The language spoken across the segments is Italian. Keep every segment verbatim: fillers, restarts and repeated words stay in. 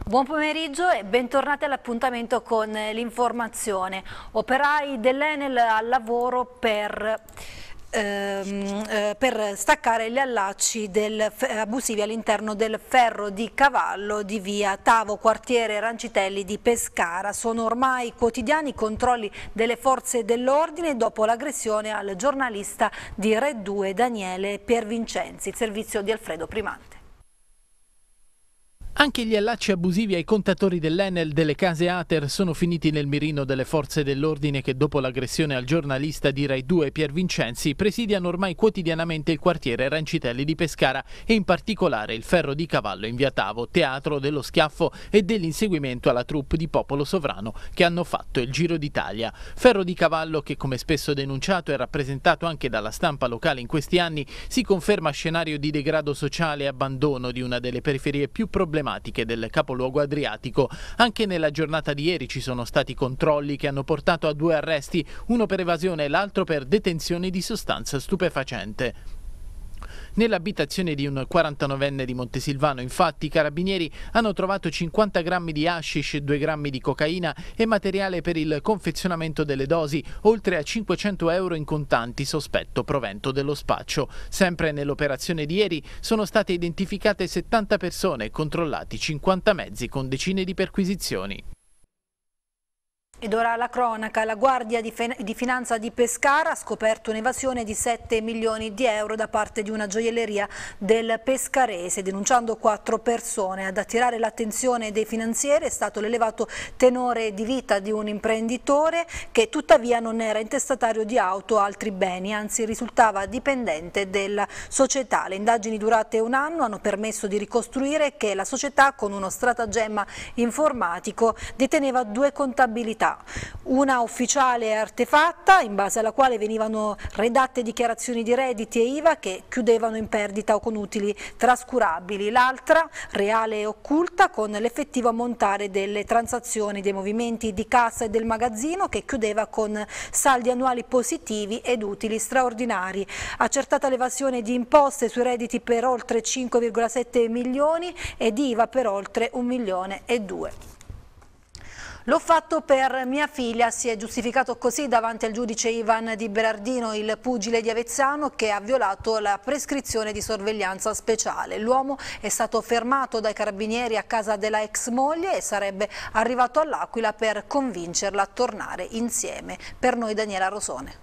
Buon pomeriggio e bentornati all'appuntamento con l'informazione. Operai dell'Enel al lavoro per, ehm, eh, per staccare gli allacci del, abusivi all'interno del ferro di cavallo di via Tavo, quartiere Rancitelli di Pescara. Sono ormai quotidiani i controlli delle forze dell'ordine dopo l'aggressione al giornalista di Rai due Daniele Piervincenzi, il servizio di Alfredo Primante. Anche gli allacci abusivi ai contatori dell'Enel delle case Ater sono finiti nel mirino delle forze dell'ordine che dopo l'aggressione al giornalista di Rai due Piervincenzi presidiano ormai quotidianamente il quartiere Rancitelli di Pescara e in particolare il ferro di cavallo in via Tavo, teatro dello schiaffo e dell'inseguimento alla troupe di Popolo Sovrano che hanno fatto il Giro d'Italia. Ferro di cavallo che, come spesso denunciato e rappresentato anche dalla stampa locale in questi anni, si conferma scenario di degrado sociale e abbandono di una delle periferie più problematiche del capoluogo adriatico. Anche nella giornata di ieri ci sono stati controlli che hanno portato a due arresti, uno per evasione e l'altro per detenzione di sostanza stupefacente. Nell'abitazione di un quarantanovenne di Montesilvano, infatti, i carabinieri hanno trovato cinquanta grammi di hashish, due grammi di cocaina e materiale per il confezionamento delle dosi, oltre a cinquecento euro in contanti, sospetto provento dello spaccio. Sempre nell'operazione di ieri sono state identificate settanta persone e controllati cinquanta mezzi con decine di perquisizioni. Ed ora la cronaca. La Guardia di, di Finanza di Pescara ha scoperto un'evasione di sette milioni di euro da parte di una gioielleria del pescarese, denunciando quattro persone. Ad attirare l'attenzione dei finanzieri è stato l'elevato tenore di vita di un imprenditore che tuttavia non era intestatario di auto o altri beni, anzi risultava dipendente della società. Le indagini durate un anno hanno permesso di ricostruire che la società, con uno stratagemma informatico, deteneva due contabilità. Una ufficiale e artefatta, in base alla quale venivano redatte dichiarazioni di redditi e I V A che chiudevano in perdita o con utili trascurabili. L'altra, reale e occulta, con l'effettivo ammontare delle transazioni, dei movimenti di cassa e del magazzino, che chiudeva con saldi annuali positivi ed utili straordinari. Accertata l'evasione di imposte sui redditi per oltre cinque virgola sette milioni e di I V A per oltre un milione e due. L'ho fatto per mia figlia, si è giustificato così davanti al giudice Ivan Di Berardino, il pugile di Avezzano che ha violato la prescrizione di sorveglianza speciale. L'uomo è stato fermato dai carabinieri a casa della ex moglie e sarebbe arrivato all'Aquila per convincerla a tornare insieme. Per noi Daniela Rosone.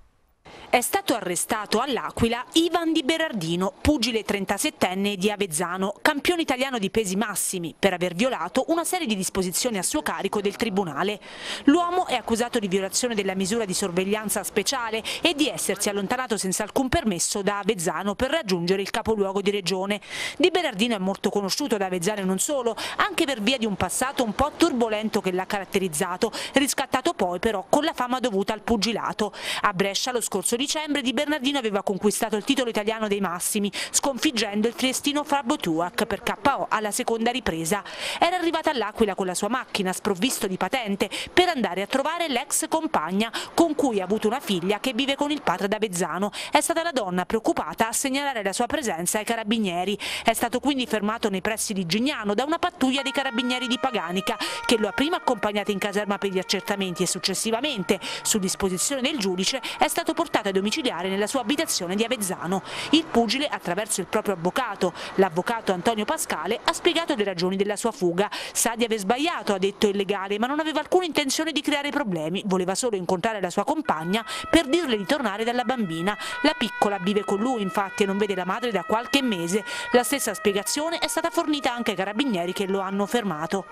È stato arrestato all'Aquila Ivan Di Berardino, pugile trentasettenne di Avezzano, campione italiano di pesi massimi, per aver violato una serie di disposizioni a suo carico del tribunale. L'uomo è accusato di violazione della misura di sorveglianza speciale e di essersi allontanato senza alcun permesso da Avezzano per raggiungere il capoluogo di regione. Di Berardino è molto conosciuto da Avezzano e non solo, anche per via di un passato un po' turbolento che l'ha caratterizzato, riscattato poi però con la fama dovuta al pugilato. A Brescia lo scorso dicembre Di Bernardino aveva conquistato il titolo italiano dei massimi, sconfiggendo il triestino Fabio Tuac per K O alla seconda ripresa. Era arrivata all'Aquila con la sua macchina, sprovvisto di patente, per andare a trovare l'ex compagna con cui ha avuto una figlia che vive con il padre ad Avezzano. È stata la donna preoccupata a segnalare la sua presenza ai carabinieri. È stato quindi fermato nei pressi di Gignano da una pattuglia dei carabinieri di Paganica, che lo ha prima accompagnato in caserma per gli accertamenti e successivamente, su disposizione del giudice, è stato portato domiciliare nella sua abitazione di Avezzano. Il pugile, attraverso il proprio avvocato, l'avvocato Antonio Pascale, ha spiegato le ragioni della sua fuga. Sa di aver sbagliato, ha detto il legale, ma non aveva alcuna intenzione di creare problemi, voleva solo incontrare la sua compagna per dirle di tornare dalla bambina. La piccola vive con lui, infatti, e non vede la madre da qualche mese. La stessa spiegazione è stata fornita anche ai carabinieri che lo hanno fermato.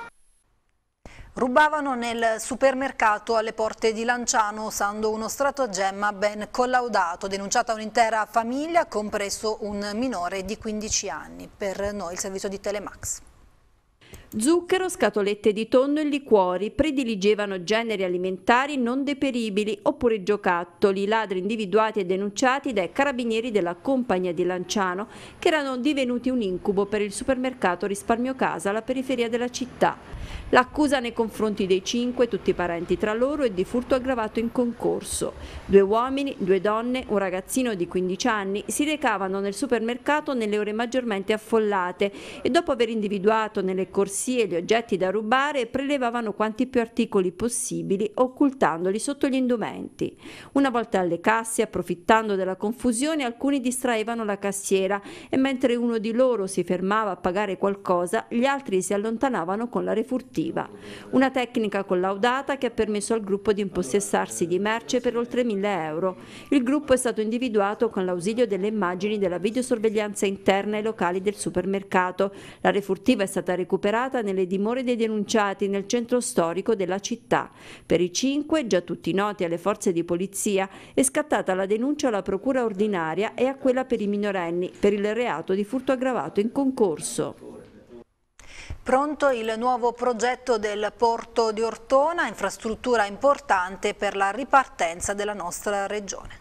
Rubavano nel supermercato alle porte di Lanciano usando uno stratagemma ben collaudato, denunciata un'intera famiglia, compreso un minore di quindici anni. Per noi il servizio di Telemax. Zucchero, scatolette di tonno e liquori, prediligevano generi alimentari non deperibili oppure giocattoli, i ladri individuati e denunciati dai carabinieri della compagnia di Lanciano, che erano divenuti un incubo per il supermercato Risparmio Casa alla periferia della città. L'accusa nei confronti dei cinque, tutti parenti tra loro, è di furto aggravato in concorso. Due uomini, due donne, un ragazzino di quindici anni si recavano nel supermercato nelle ore maggiormente affollate e dopo aver individuato nelle corsie negozi e gli oggetti da rubare e prelevavano quanti più articoli possibili, occultandoli sotto gli indumenti. Una volta alle casse, approfittando della confusione, alcuni distraevano la cassiera e mentre uno di loro si fermava a pagare qualcosa, gli altri si allontanavano con la refurtiva. Una tecnica collaudata che ha permesso al gruppo di impossessarsi di merce per oltre mille euro. Il gruppo è stato individuato con l'ausilio delle immagini della videosorveglianza interna ai locali del supermercato. La refurtiva è stata recuperata nelle dimore dei denunciati nel centro storico della città. Per i cinque, già tutti noti alle forze di polizia, è scattata la denuncia alla procura ordinaria e a quella per i minorenni per il reato di furto aggravato in concorso. Pronto il nuovo progetto del porto di Ortona, infrastruttura importante per la ripartenza della nostra regione.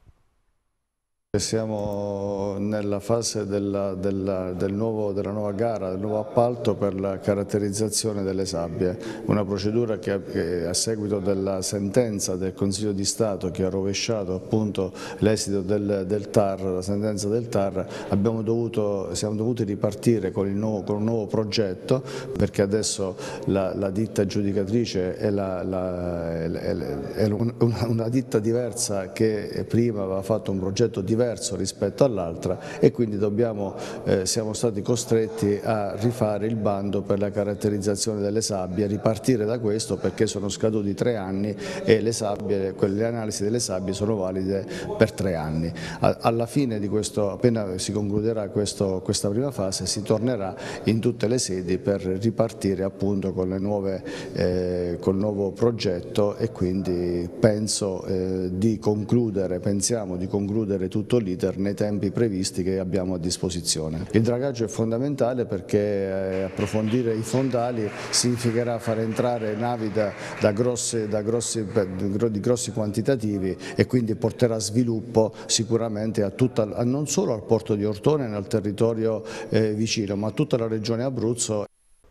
Siamo nella fase della, della, del nuovo, della nuova gara, del nuovo appalto per la caratterizzazione delle sabbie, una procedura che, che a seguito della sentenza del Consiglio di Stato che ha rovesciato appunto l'esito del, del T A R, la sentenza del T A R, abbiamo dovuto, siamo dovuti ripartire con, il nuovo, con un nuovo progetto, perché adesso la, la ditta aggiudicatrice è, la, la, è, è una, una ditta diversa che prima aveva fatto un progetto diverso rispetto all'altra e quindi dobbiamo, eh, siamo stati costretti a rifare il bando per la caratterizzazione delle sabbie, ripartire da questo perché sono scaduti tre anni e le sabbie, quelle analisi delle sabbie sono valide per tre anni. Alla fine di questo, appena si concluderà questo, questa prima fase, si tornerà in tutte le sedi per ripartire appunto con le nuove, eh, col nuovo progetto e quindi penso eh, di concludere, pensiamo di concludere tutto l'iter nei tempi previsti che abbiamo a disposizione. Il dragaggio è fondamentale perché eh, approfondire i fondali significherà far entrare navi da, da, grossi, da grossi, di grossi quantitativi e quindi porterà sviluppo sicuramente a tutta, a non solo al porto di Ortona e al territorio eh, vicino, ma a tutta la regione Abruzzo.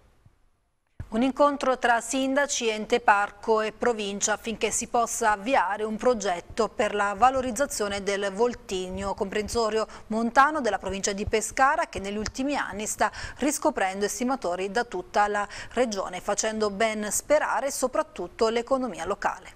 Un incontro tra sindaci, ente parco e provincia affinché si possa avviare un progetto per la valorizzazione del Voltigno, comprensorio montano della provincia di Pescara, che negli ultimi anni sta riscoprendo estimatori da tutta la regione, facendo ben sperare soprattutto l'economia locale.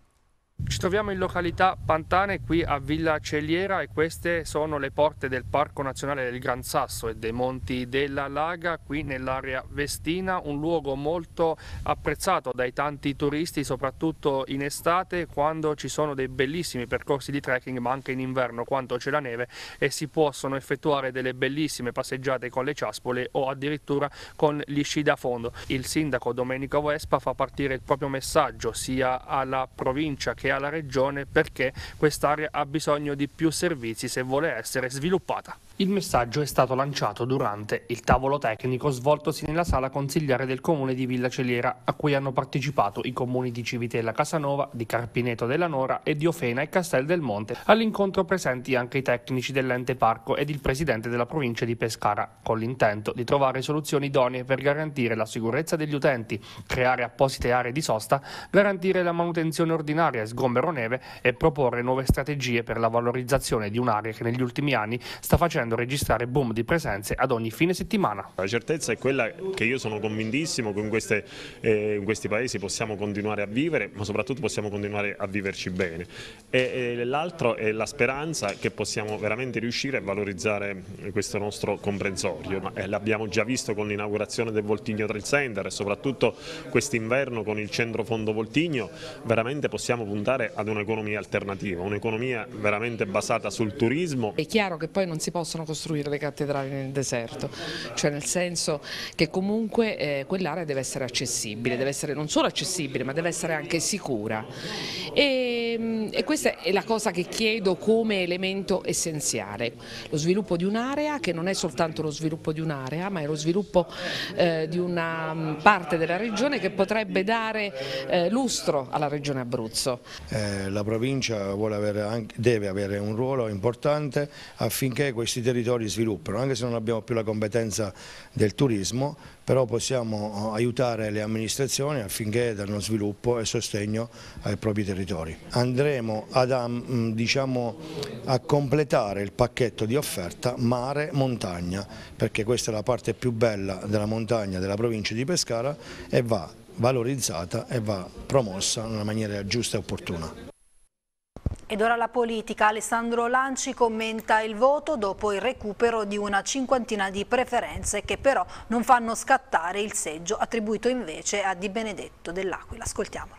Ci troviamo in località Pantane, qui a Villa Celiera, e queste sono le porte del Parco Nazionale del Gran Sasso e dei Monti della Laga, qui nell'area vestina, un luogo molto apprezzato dai tanti turisti, soprattutto in estate, quando ci sono dei bellissimi percorsi di trekking, ma anche in inverno quando c'è la neve e si possono effettuare delle bellissime passeggiate con le ciaspole o addirittura con gli sci da fondo. Il sindaco Domenico Vespa fa partire il proprio messaggio sia alla provincia che alla regione perché quest'area ha bisogno di più servizi se vuole essere sviluppata. Il messaggio è stato lanciato durante il tavolo tecnico svoltosi nella sala consigliare del comune di Villa Celiera, a cui hanno partecipato i comuni di Civitella Casanova, di Carpineto della Nora e di Ofena e Castel del Monte. All'incontro presenti anche i tecnici dell'ente parco ed il presidente della provincia di Pescara, con l'intento di trovare soluzioni idonee per garantire la sicurezza degli utenti, creare apposite aree di sosta, garantire la manutenzione ordinaria e sgombero neve e proporre nuove strategie per la valorizzazione di un'area che negli ultimi anni sta facendo registrare boom di presenze ad ogni fine settimana. La certezza è quella che io sono convintissimo che in, queste, eh, in questi paesi possiamo continuare a vivere, ma soprattutto possiamo continuare a viverci bene. E, e l'altro è la speranza che possiamo veramente riuscire a valorizzare questo nostro comprensorio. Eh, l'abbiamo già visto con l'inaugurazione del Voltigno Trail Center e soprattutto quest'inverno con il centro fondo Voltigno, veramente possiamo puntare ad un'economia alternativa, un'economia veramente basata sul turismo. È chiaro che poi non si possono costruire le cattedrali nel deserto, cioè nel senso che comunque eh, quell'area deve essere accessibile, deve essere non solo accessibile ma deve essere anche sicura e, e questa è la cosa che chiedo come elemento essenziale, lo sviluppo di un'area che non è soltanto lo sviluppo di un'area ma è lo sviluppo eh, di una parte della regione che potrebbe dare eh, lustro alla regione Abruzzo. Eh, la provincia vuole avere anche, deve avere un ruolo importante affinché questi territori sviluppano, anche se non abbiamo più la competenza del turismo, però possiamo aiutare le amministrazioni affinché danno sviluppo e sostegno ai propri territori. Andremo ad, diciamo, a completare il pacchetto di offerta mare-montagna, perché questa è la parte più bella della montagna della provincia di Pescara e va valorizzata e va promossa in una maniera giusta e opportuna. Ed ora la politica. Alessandro Lanci commenta il voto dopo il recupero di una cinquantina di preferenze che però non fanno scattare il seggio attribuito invece a Di Benedetto dell'Aquila. Ascoltiamolo.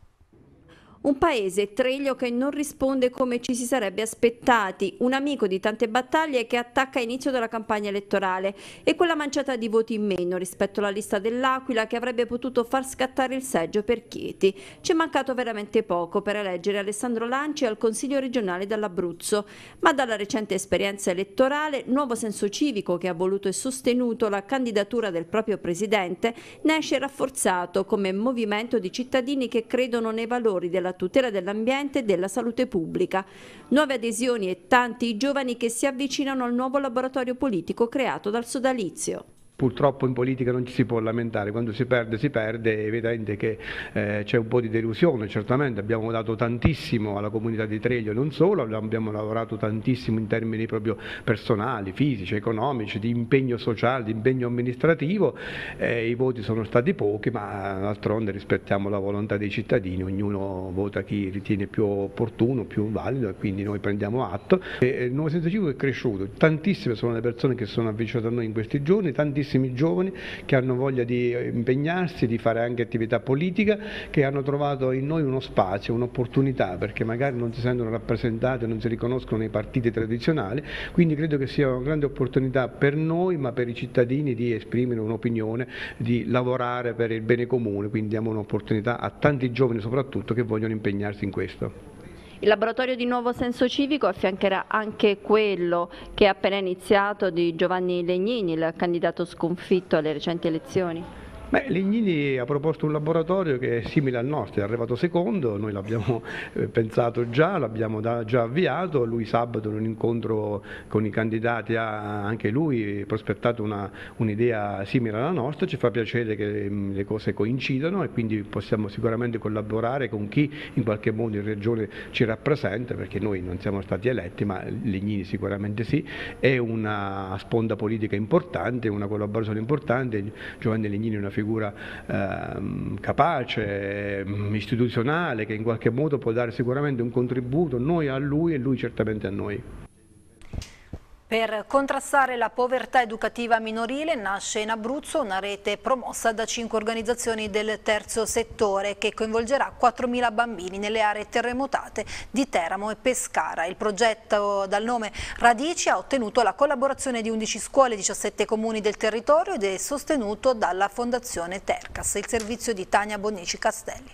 Un paese, Treglio, che non risponde come ci si sarebbe aspettati, un amico di tante battaglie che attacca a inizio della campagna elettorale e quella manciata di voti in meno rispetto alla lista dell'Aquila che avrebbe potuto far scattare il seggio per Chieti. Ci è mancato veramente poco per eleggere Alessandro Lanci al Consiglio regionale dall'Abruzzo, ma dalla recente esperienza elettorale, Nuovo Senso Civico, che ha voluto e sostenuto la candidatura del proprio presidente, ne esce rafforzato come movimento di cittadini che credono nei valori della tutela dell'ambiente e della salute pubblica. Nuove adesioni e tanti giovani che si avvicinano al nuovo laboratorio politico creato dal sodalizio. Purtroppo in politica non ci si può lamentare, quando si perde si perde, è evidente che eh, c'è un po' di delusione, certamente abbiamo dato tantissimo alla comunità di Treglio e non solo, abbiamo lavorato tantissimo in termini proprio personali, fisici, economici, di impegno sociale, di impegno amministrativo, eh, i voti sono stati pochi, ma d'altronde rispettiamo la volontà dei cittadini, ognuno vota chi ritiene più opportuno, più valido e quindi noi prendiamo atto. E il Nuovo Senso Civico è cresciuto, tantissime sono le persone che sono avvicinate a noi in questi giorni, tantissimi giovani che hanno voglia di impegnarsi, di fare anche attività politica, che hanno trovato in noi uno spazio, un'opportunità, perché magari non si sentono rappresentati, non si riconoscono nei partiti tradizionali, quindi credo che sia una grande opportunità per noi, ma per i cittadini, di esprimere un'opinione, di lavorare per il bene comune, quindi diamo un'opportunità a tanti giovani soprattutto che vogliono impegnarsi in questo. Il laboratorio di Nuovo Senso Civico affiancherà anche quello che è appena iniziato di Giovanni Legnini, il candidato sconfitto alle recenti elezioni. Beh, Legnini ha proposto un laboratorio che è simile al nostro, è arrivato secondo, noi l'abbiamo eh, pensato già, l'abbiamo già avviato, lui sabato in un incontro con i candidati ha anche lui prospettato un'idea un simile alla nostra, ci fa piacere che mh, le cose coincidano e quindi possiamo sicuramente collaborare con chi in qualche modo in regione ci rappresenta, perché noi non siamo stati eletti, ma Legnini sicuramente sì, è una sponda politica importante, una collaborazione importante. Giovanni Legnini è una figura figura eh, capace, istituzionale, che in qualche modo può dare sicuramente un contributo, noi a lui e lui certamente a noi. Per contrastare la povertà educativa minorile nasce in Abruzzo una rete promossa da cinque organizzazioni del terzo settore che coinvolgerà quattromila bambini nelle aree terremotate di Teramo e Pescara. Il progetto dal nome Radici ha ottenuto la collaborazione di undici scuole e diciassette comuni del territorio ed è sostenuto dalla Fondazione Tercas, il servizio di Tania Bonnici Castelli.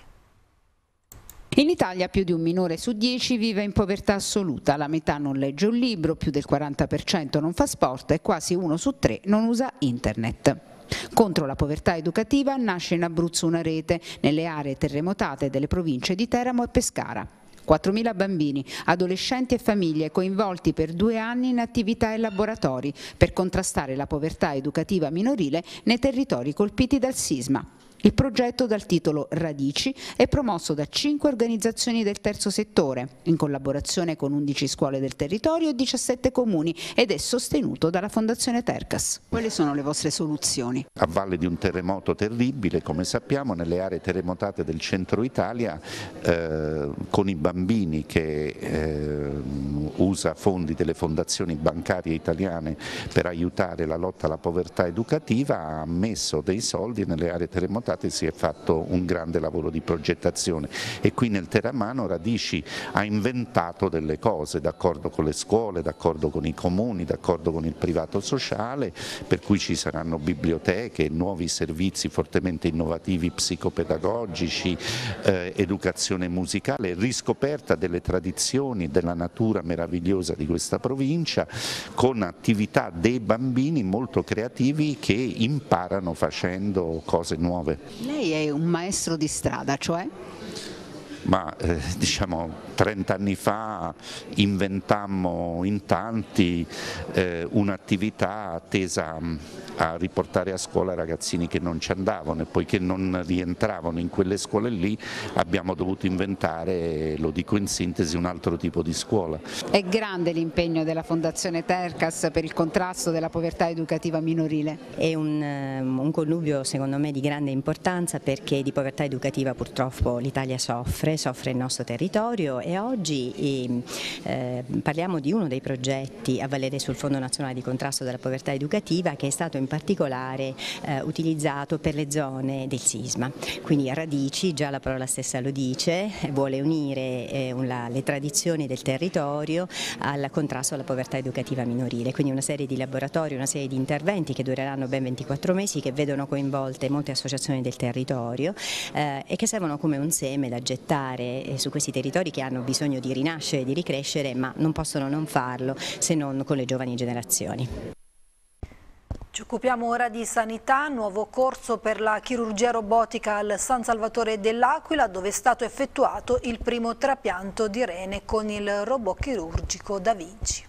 In Italia più di un minore su dieci vive in povertà assoluta, la metà non legge un libro, più del quaranta per cento non fa sport e quasi uno su tre non usa internet. Contro la povertà educativa nasce in Abruzzo una rete nelle aree terremotate delle province di Teramo e Pescara. quattromila bambini, adolescenti e famiglie coinvolti per due anni in attività e laboratori per contrastare la povertà educativa minorile nei territori colpiti dal sisma. Il progetto dal titolo Radici è promosso da cinque organizzazioni del terzo settore, in collaborazione con undici scuole del territorio e diciassette comuni ed è sostenuto dalla Fondazione Tercas. Quali sono le vostre soluzioni? A valle di un terremoto terribile, come sappiamo, nelle aree terremotate del centro Italia, eh, con i bambini che eh, usa fondi delle fondazioni bancarie italiane per aiutare la lotta alla povertà educativa, ha messo dei soldi nelle aree terremotate. Si è fatto un grande lavoro di progettazione e qui nel Teramano Radici ha inventato delle cose, d'accordo con le scuole, d'accordo con i comuni, d'accordo con il privato sociale, per cui ci saranno biblioteche, nuovi servizi fortemente innovativi psicopedagogici, eh, educazione musicale, riscoperta delle tradizioni, della natura meravigliosa di questa provincia, con attività dei bambini molto creativi che imparano facendo cose nuove. Lei è un maestro di strada, cioè? ma eh, diciamo trenta anni fa inventammo in tanti eh, un'attività tesa a riportare a scuola ragazzini che non ci andavano, e poiché non rientravano in quelle scuole lì abbiamo dovuto inventare, lo dico in sintesi, un altro tipo di scuola. È grande l'impegno della Fondazione Tercas per il contrasto della povertà educativa minorile? È un, un connubio secondo me di grande importanza, perché di povertà educativa purtroppo l'Italia soffre, soffre il nostro territorio, e oggi eh, parliamo di uno dei progetti a valere sul Fondo Nazionale di Contrasto della Povertà Educativa, che è stato in particolare eh, utilizzato per le zone del sisma. Quindi a radici, già la parola stessa lo dice, vuole unire eh, una, le tradizioni del territorio al contrasto alla povertà educativa minorile, quindi una serie di laboratori, una serie di interventi che dureranno ben ventiquattro mesi, che vedono coinvolte molte associazioni del territorio eh, e che servono come un seme da gettare eh, su questi territori che hanno bisogno di rinascere, di ricrescere, ma non possono non farlo se non con le giovani generazioni. Ci occupiamo ora di sanità, nuovo corso per la chirurgia robotica al San Salvatore dell'Aquila, dove è stato effettuato il primo trapianto di rene con il robot chirurgico Da Vinci.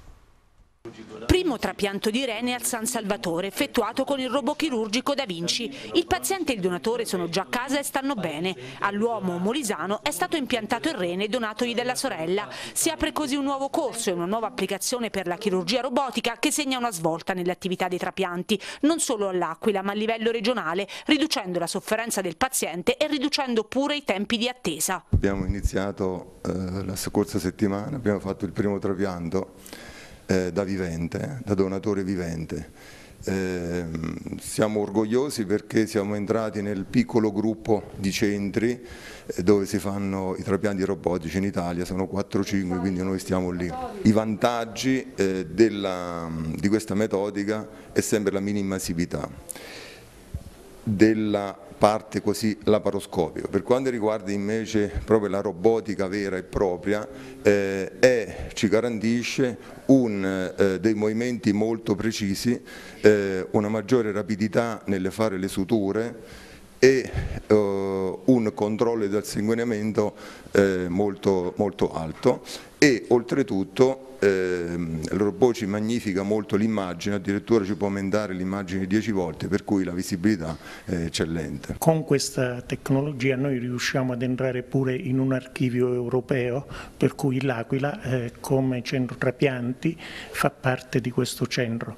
Primo trapianto di rene al San Salvatore, effettuato con il robot chirurgico Da Vinci. Il paziente e il donatore sono già a casa e stanno bene. All'uomo molisano è stato impiantato il rene donatogli dalla sorella. Si apre così un nuovo corso e una nuova applicazione per la chirurgia robotica che segna una svolta nelle attività dei trapianti, non solo all'Aquila ma a livello regionale, riducendo la sofferenza del paziente e riducendo pure i tempi di attesa. Abbiamo iniziato eh, la scorsa settimana, abbiamo fatto il primo trapianto Eh, da vivente, da donatore vivente. Eh, siamo orgogliosi perché siamo entrati nel piccolo gruppo di centri eh, dove si fanno i trapianti robotici in Italia, sono quattro cinque, quindi noi stiamo lì. I vantaggi eh, della, di questa metodica è sempre la minimasività della parte così laparoscopica. Per quanto riguarda invece proprio la robotica vera e propria, eh, è, ci garantisce un, eh, dei movimenti molto precisi, eh, una maggiore rapidità nelle fare le suture e eh, un controllo del sanguinamento eh, molto, molto alto, e oltretutto eh, il robot ci magnifica molto l'immagine, addirittura ci può aumentare l'immagine dieci volte, per cui la visibilità è eccellente. Con questa tecnologia noi riusciamo ad entrare pure in un archivio europeo, per cui l'Aquila eh, come centro trapianti fa parte di questo centro.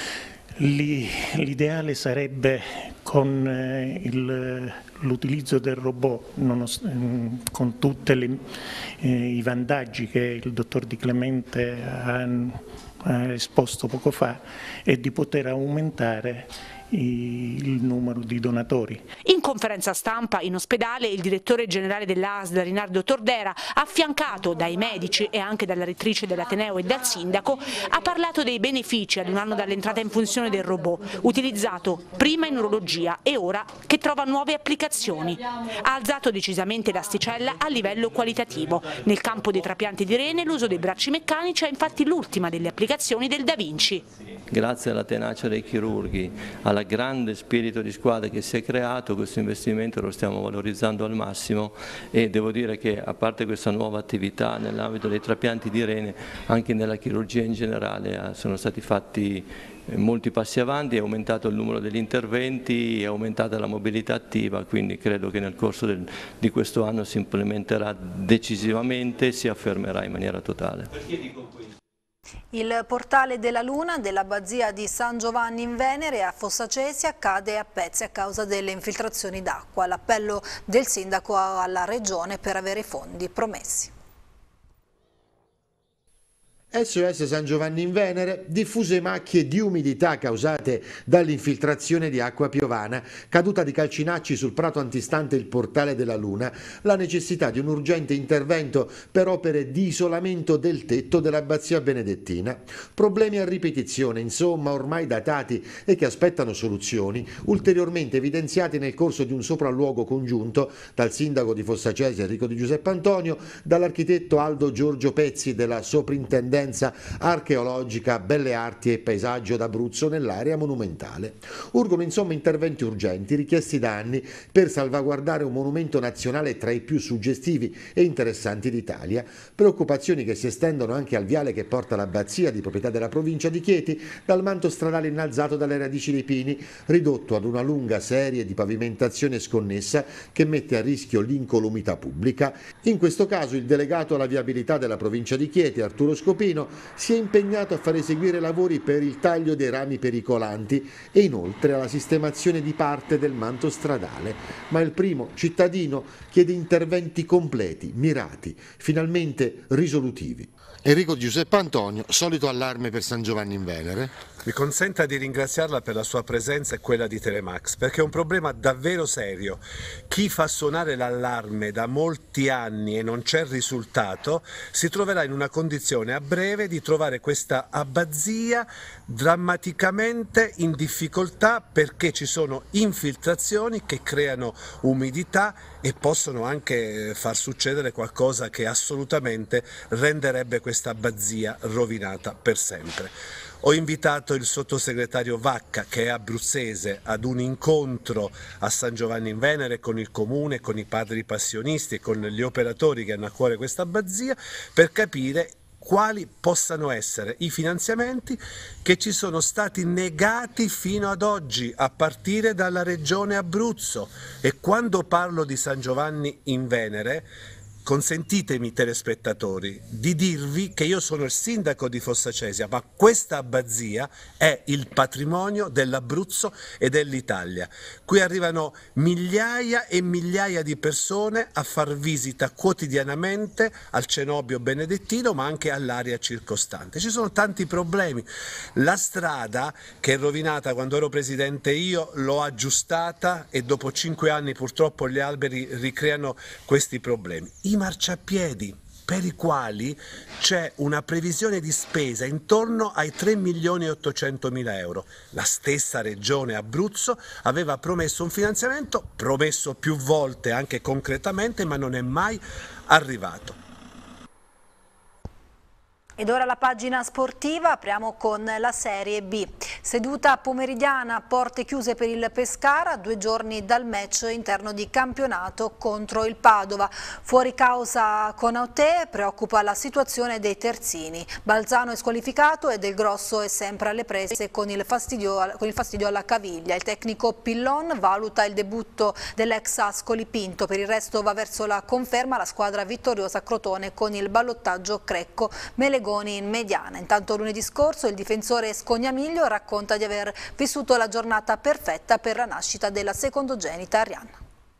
L'ideale sarebbe con eh, l'utilizzo del robot, con tutti eh, i vantaggi che il dottor Di Clemente ha, ha esposto poco fa, e di poter aumentare il numero di donatori. In conferenza stampa in ospedale il direttore generale dell'A S L Rinaldo Tordera, affiancato dai medici e anche dalla rettrice dell'Ateneo e dal sindaco, ha parlato dei benefici ad un anno dall'entrata in funzione del robot, utilizzato prima in urologia e ora che trova nuove applicazioni. Ha alzato decisamente l'asticella a livello qualitativo. Nel campo dei trapianti di rene l'uso dei bracci meccanici è infatti l'ultima delle applicazioni del Da Vinci. Grazie alla tenacia dei chirurghi, alla grande spirito di squadra che si è creato, questo investimento lo stiamo valorizzando al massimo, e devo dire che a parte questa nuova attività nell'ambito dei trapianti di rene, anche nella chirurgia in generale sono stati fatti molti passi avanti, è aumentato il numero degli interventi, è aumentata la mobilità attiva, quindi credo che nel corso del, di questo anno si implementerà decisivamente e si affermerà in maniera totale. Il portale della Luna dell'abbazia di San Giovanni in Venere a Fossa Cesia cade a pezzi a causa delle infiltrazioni d'acqua. L'appello del sindaco alla regione per avere i fondi promessi. S O S San Giovanni in Venere, diffuse macchie di umidità causate dall'infiltrazione di acqua piovana, caduta di calcinacci sul prato antistante il portale della Luna, la necessità di un urgente intervento per opere di isolamento del tetto dell'abbazia benedettina. Problemi a ripetizione, insomma, ormai datati e che aspettano soluzioni, ulteriormente evidenziati nel corso di un sopralluogo congiunto dal sindaco di Fossa Cesia Enrico Di Giuseppe Antonio, dall'architetto Aldo Giorgio Pezzi della soprintendenza Scienza, Archeologica, Belle Arti e Paesaggio d'Abruzzo nell'area monumentale. Urgono insomma interventi urgenti richiesti da anni per salvaguardare un monumento nazionale tra i più suggestivi e interessanti d'Italia, preoccupazioni che si estendono anche al viale che porta l'abbazia di proprietà della provincia di Chieti dal manto stradale innalzato dalle radici dei pini, ridotto ad una lunga serie di pavimentazione sconnessa che mette a rischio l'incolumità pubblica. In questo caso il delegato alla viabilità della provincia di Chieti, Arturo Scopino, si è impegnato a far eseguire lavori per il taglio dei rami pericolanti e inoltre alla sistemazione di parte del manto stradale, ma il primo cittadino chiede interventi completi, mirati, finalmente risolutivi. Enrico Giuseppe Antonio, solito allarme per San Giovanni in Venere. Mi consenta di ringraziarla per la sua presenza e quella di Telemax, perché è un problema davvero serio. Chi fa suonare l'allarme da molti anni e non c'è risultato si troverà in una condizione a breve di trovare questa abbazia drammaticamente in difficoltà, perché ci sono infiltrazioni che creano umidità e possono anche far succedere qualcosa che assolutamente renderebbe questa abbazia rovinata per sempre. Ho invitato il sottosegretario Vacca, che è abruzzese, ad un incontro a San Giovanni in Venere con il comune, con i padri passionisti e con gli operatori che hanno a cuore questa abbazia, per capire quali possano essere i finanziamenti che ci sono stati negati fino ad oggi a partire dalla regione Abruzzo. E quando parlo di San Giovanni in Venere, consentitemi telespettatori di dirvi che io sono il sindaco di Fossa Cesia, ma questa abbazia è il patrimonio dell'Abruzzo e dell'Italia. Qui arrivano migliaia e migliaia di persone a far visita quotidianamente al cenobio benedettino, ma anche all'area circostante. Ci sono tanti problemi. La strada, che è rovinata quando ero presidente io, l'ho aggiustata e dopo cinque anni purtroppo gli alberi ricreano questi problemi. I marciapiedi, per i quali c'è una previsione di spesa intorno ai tre milioni e ottocentomila euro. La stessa regione Abruzzo aveva promesso un finanziamento, promesso più volte anche concretamente, ma non è mai arrivato. Ed ora la pagina sportiva, apriamo con la Serie B. Seduta pomeridiana, porte chiuse per il Pescara, due giorni dal match interno di campionato contro il Padova. Fuori causa Konaté, preoccupa la situazione dei terzini. Balzano è squalificato e Del Grosso è sempre alle prese con il fastidio, con il fastidio alla caviglia. Il tecnico Pillon valuta il debutto dell'ex Ascoli Pinto, per il resto va verso la conferma la squadra vittoriosa Crotone con il ballottaggio Crecco Melegoni in mediana. Intanto lunedì scorso il difensore Scognamiglio racconta di aver vissuto la giornata perfetta per la nascita della secondogenita Arianna.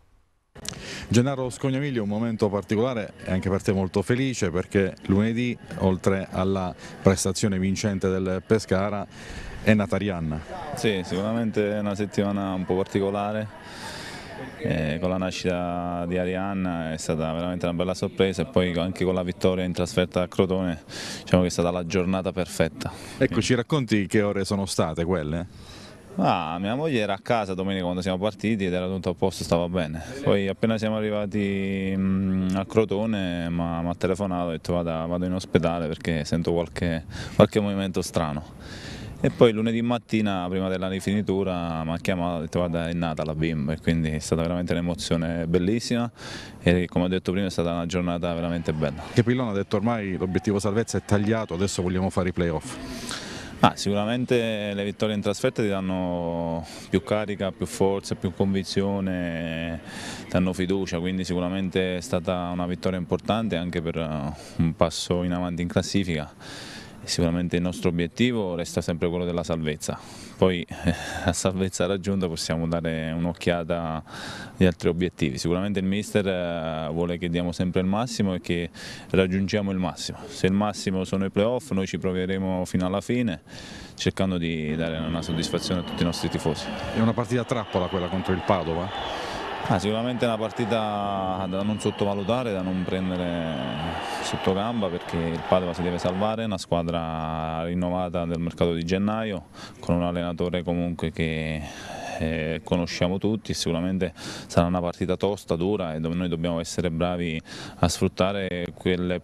Gennaro Scognamiglio è un momento particolare e anche per te molto felice, perché lunedì, oltre alla prestazione vincente del Pescara, è nata Arianna. Sì, sicuramente è una settimana un po' particolare. Eh, con la nascita di Arianna è stata veramente una bella sorpresa, e poi anche con la vittoria in trasferta a Crotone diciamo che è stata la giornata perfetta. Ecco, ci racconti che ore sono state quelle? Ah, mia moglie era a casa domenica quando siamo partiti ed era tutto a posto, stava bene. Poi appena siamo arrivati mh, a Crotone mi ha telefonato e ha detto vada, vado in ospedale perché sento qualche, qualche movimento strano. E poi lunedì mattina, prima della rifinitura, mi ha chiamato e ha detto guarda è nata la bimba, e quindi è stata veramente un'emozione bellissima e come ho detto prima è stata una giornata veramente bella. Che Pillon ha detto ormai l'obiettivo salvezza è tagliato, adesso vogliamo fare i playoff. Ah, sicuramente le vittorie in trasferta ti danno più carica, più forza, più convinzione, ti danno fiducia, quindi sicuramente è stata una vittoria importante anche per un passo in avanti in classifica. Sicuramente il nostro obiettivo resta sempre quello della salvezza, poi eh, a salvezza raggiunta possiamo dare un'occhiata agli altri obiettivi. Sicuramente il mister eh, vuole che diamo sempre il massimo e che raggiungiamo il massimo. Se il massimo sono i playoff noi ci proveremo fino alla fine cercando di dare una soddisfazione a tutti i nostri tifosi. È una partita trappola quella contro il Padova? Ah, sicuramente è una partita da non sottovalutare, da non prendere sotto gamba, perché il Padova si deve salvare, è una squadra rinnovata del mercato di gennaio con un allenatore comunque che eh, conosciamo tutti, sicuramente sarà una partita tosta, dura e dove noi dobbiamo essere bravi a sfruttare quelle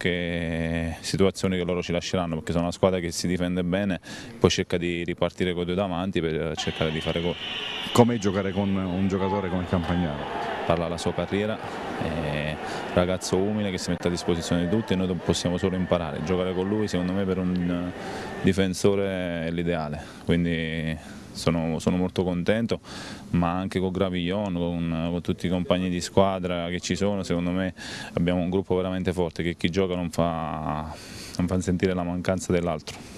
poche situazioni che loro ci lasceranno, perché sono una squadra che si difende bene, poi cerca di ripartire con i due davanti per cercare di fare gol. Come giocare con un giocatore come Campagnaro? Parla la sua carriera, è ragazzo umile che si mette a disposizione di tutti e noi possiamo solo imparare. Giocare con lui secondo me per un difensore è l'ideale, quindi sono, sono molto contento, ma anche con Gravillon, con, con tutti i compagni di squadra che ci sono, secondo me abbiamo un gruppo veramente forte che chi gioca non fa, non fa sentire la mancanza dell'altro.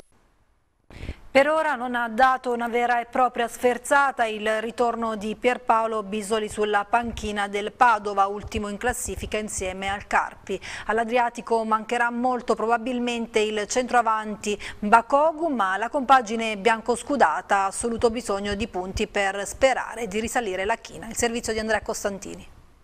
Per ora non ha dato una vera e propria sferzata il ritorno di Pierpaolo Bisoli sulla panchina del Padova, ultimo in classifica insieme al Carpi. All'Adriatico mancherà molto probabilmente il centroavanti Bakogu, ma la compagine biancoscudata ha assoluto bisogno di punti per sperare di risalire la china. Il servizio di Andrea Costantini.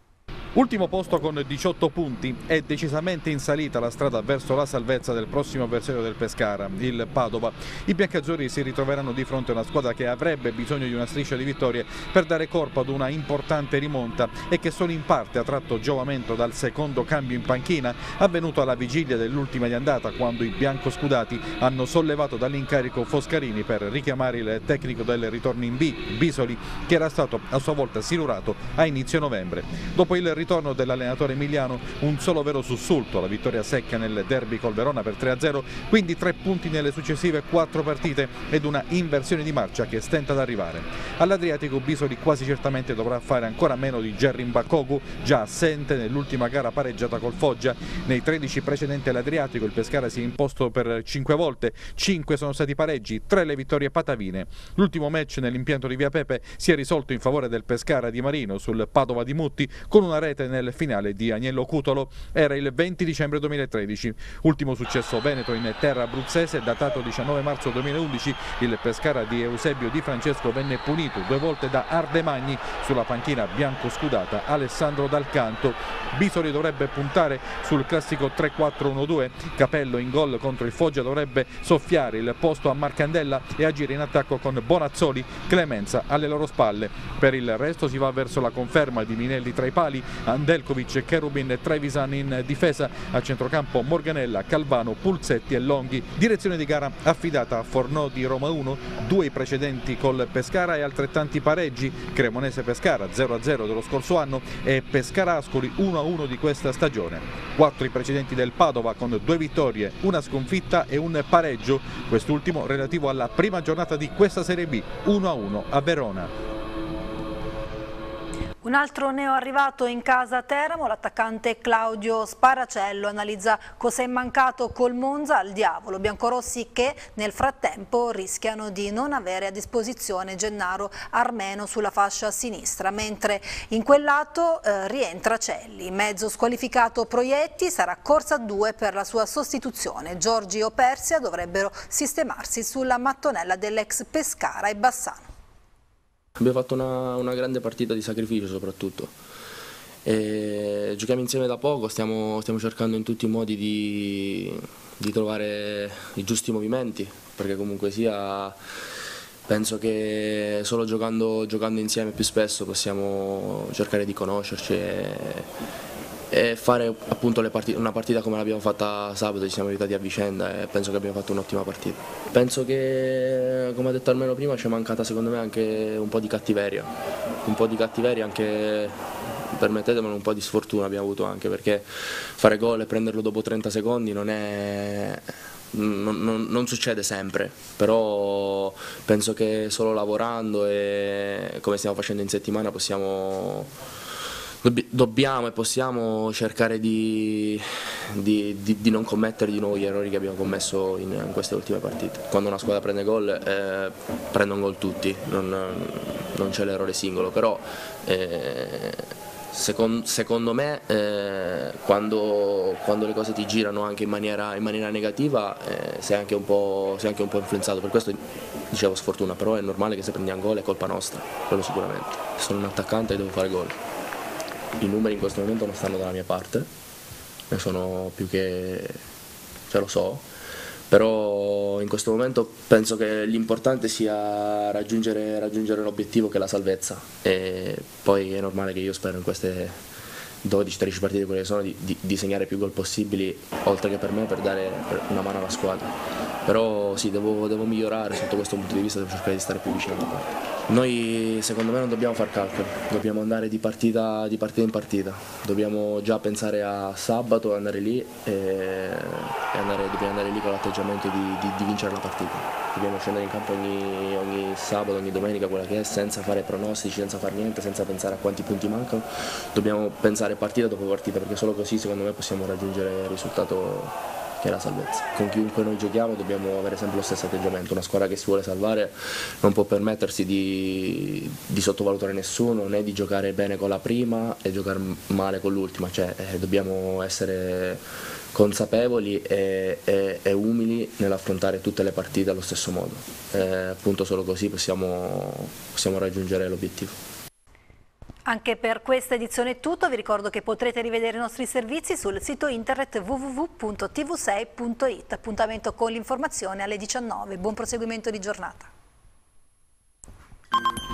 Ultimo posto con diciotto punti, è decisamente in salita la strada verso la salvezza del prossimo avversario del Pescara, il Padova. I biancazzurri si ritroveranno di fronte a una squadra che avrebbe bisogno di una striscia di vittorie per dare corpo ad una importante rimonta e che solo in parte ha tratto giovamento dal secondo cambio in panchina avvenuto alla vigilia dell'ultima di andata, quando i biancoscudati hanno sollevato dall'incarico Foscarini per richiamare il tecnico del ritorno in B, Bisoli, che era stato a sua volta silurato a inizio novembre. Dopo il ritorno dell'allenatore emiliano, un solo vero sussulto, la vittoria secca nel derby col Verona per tre a zero, quindi tre punti nelle successive quattro partite ed una inversione di marcia che stenta ad arrivare. All'Adriatico Bisoli quasi certamente dovrà fare ancora meno di Gerrin Bakogu, già assente nell'ultima gara pareggiata col Foggia. Nei tredici precedenti all'Adriatico il Pescara si è imposto per cinque volte, cinque sono stati pareggi, tre le vittorie patavine. L'ultimo match nell'impianto di Via Pepe si è risolto in favore del Pescara di Marino sul Padova di Mutti con una rete nel finale di Agnello Cutolo. Era il venti dicembre duemilatredici. Ultimo successo veneto in terra abruzzese, datato diciannove marzo duemilaundici, il Pescara di Eusebio Di Francesco venne punito due volte da Ardemagni. Sulla panchina biancoscudata Alessandro Dal Canto. Bisoli dovrebbe puntare sul classico tre quattro uno due, Capello in gol contro il Foggia dovrebbe soffiare il posto a Marcandella e agire in attacco con Bonazzoli, Clemenza alle loro spalle. Per il resto si va verso la conferma di Minelli tra i pali, Andelkovic, Cherubin e Trevisan in difesa, a centrocampo Morganella, Calvano, Pulsetti e Longhi. Direzione di gara affidata a Fornò di Roma uno, due i precedenti col Pescara e altrettanti pareggi, Cremonese-Pescara zero a zero dello scorso anno e Pescara-Ascoli uno a uno di questa stagione. Quattro i precedenti del Padova con due vittorie, una sconfitta e un pareggio, quest'ultimo relativo alla prima giornata di questa Serie B, uno a uno a Verona. Un altro neo arrivato in casa Teramo, l'attaccante Claudio Sparacello, analizza cos'è mancato col Monza al diavolo. Biancorossi che nel frattempo rischiano di non avere a disposizione Gennaro Armeno sulla fascia sinistra, mentre in quel lato eh, rientra Celli. Mezzo squalificato Proietti, sarà corsa a due per la sua sostituzione. Giorgi o Persia dovrebbero sistemarsi sulla mattonella dell'ex Pescara e Bassano. Abbiamo fatto una, una grande partita di sacrificio soprattutto, e giochiamo insieme da poco, stiamo, stiamo cercando in tutti i modi di, di trovare i giusti movimenti, perché comunque sia penso che solo giocando, giocando insieme più spesso possiamo cercare di conoscerci e, e fare appunto le partite, una partita come l'abbiamo fatta sabato. Ci siamo aiutati a vicenda e penso che abbiamo fatto un'ottima partita. Penso che, come ha detto Armeno prima, ci è mancata secondo me anche un po' di cattiveria, un po' di cattiveria anche, permettetemelo, un po' di sfortuna abbiamo avuto anche, perché fare gol e prenderlo dopo trenta secondi non è... Non, non, non succede sempre, però penso che solo lavorando e come stiamo facendo in settimana possiamo, dobbiamo e possiamo cercare di, di, di, di non commettere di nuovo gli errori che abbiamo commesso in, in queste ultime partite. Quando una squadra prende gol, eh, prendono gol tutti, non, non c'è l'errore singolo, però eh, Secondo, secondo me eh, quando, quando le cose ti girano anche in maniera, in maniera negativa eh, sei, anche un po', sei anche un po' influenzato, per questo dicevo sfortuna, però è normale che se prendiamo gol è colpa nostra, quello sicuramente. Sono un attaccante e devo fare gol. I numeri in questo momento non stanno dalla mia parte, ne sono più che, cioè lo so, però in questo momento penso che l'importante sia raggiungere, raggiungere l'obiettivo che è la salvezza, e poi è normale che io spero in queste dodici tredici partite quelle che sono di, di, di segnare più gol possibili, oltre che per me, per dare una mano alla squadra. Però sì, devo, devo migliorare sotto questo punto di vista, devo cercare di stare più vicino alla parte. Noi secondo me non dobbiamo far calcoli, dobbiamo andare di partita, di partita in partita, dobbiamo già pensare a sabato, andare lì e, e andare, dobbiamo andare lì con l'atteggiamento di, di, di vincere la partita. Dobbiamo scendere in campo ogni, ogni sabato, ogni domenica, quella che è, senza fare pronostici, senza fare niente, senza pensare a quanti punti mancano. Dobbiamo pensare partita dopo partita, perché solo così secondo me possiamo raggiungere il risultato che è la salvezza. Con chiunque noi giochiamo dobbiamo avere sempre lo stesso atteggiamento. Una squadra che si vuole salvare non può permettersi di, di sottovalutare nessuno, né di giocare bene con la prima e giocare male con l'ultima, cioè eh, dobbiamo essere consapevoli e, e, e umili nell'affrontare tutte le partite allo stesso modo. Eh, appunto solo così possiamo, possiamo raggiungere l'obiettivo. Anche per questa edizione è tutto, vi ricordo che potrete rivedere i nostri servizi sul sito internet w w w punto t v sei punto it. Appuntamento con l'informazione alle diciannove, buon proseguimento di giornata.